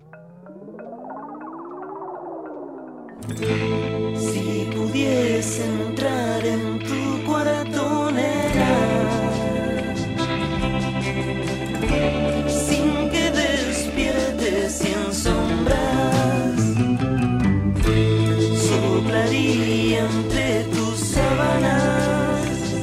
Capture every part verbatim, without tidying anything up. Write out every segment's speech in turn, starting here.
Si pudiese entrar en tu cuarto, nena, sin que despiertes y en sombras, soplaría entre tus sábanas,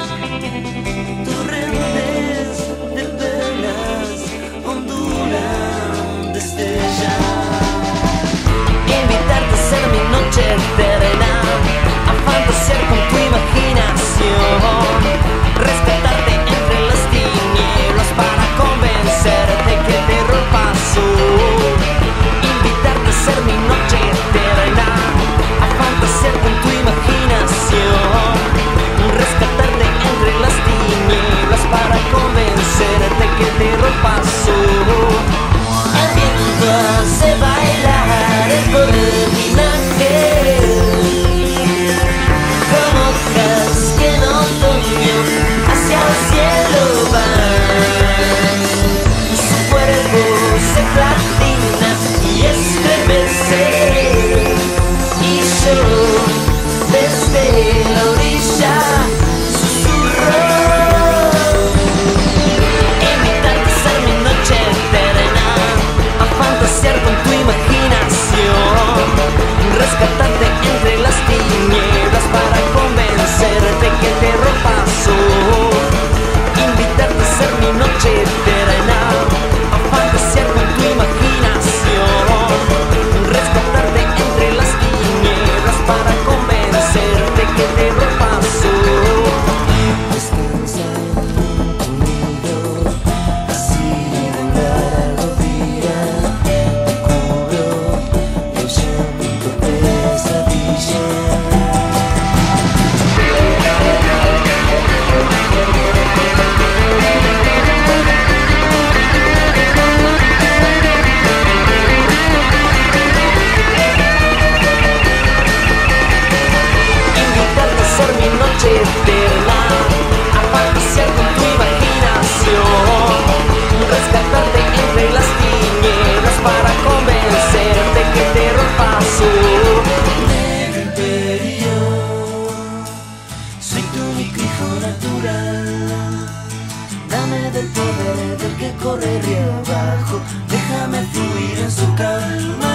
torrentes de perlas ondulan desde ya. Invitarte a ser mi noche eterna, a fantasear con tu imaginación, rescatarte entre las tinieblas para convencerte que te paso. Invitarte a ser mi noche eterna, a fantasear con tu imaginación, rescatarte entre las tinieblas para convencerte que te paso. El viento hace bailar el cortinaje, como hojas que en otoño hacia el cielo van. Su cuerpo se platina y estremece, y yo desde la orilla susurro. Invitarte a ser mi noche eterna, a fantasear con tu imaginación, rescatarte entre las tinieblas para convencerte que te paso. Invitarte a ser mi noche eterna, a fantasear con tu imaginación, rescatarte entre las tinieblas para convencerte que te paso. Descansa conmigo, así de un largo día te cubro de llanto pesadilla. Invitarte a ser mi noche eterna, a fantasear con tu imaginación, rescatarte entre las tinieblas para convencerte que te paso. Negro imperio, soy tu único hijo natural. Dame del poder del que corre río abajo, déjame fluir en su calma.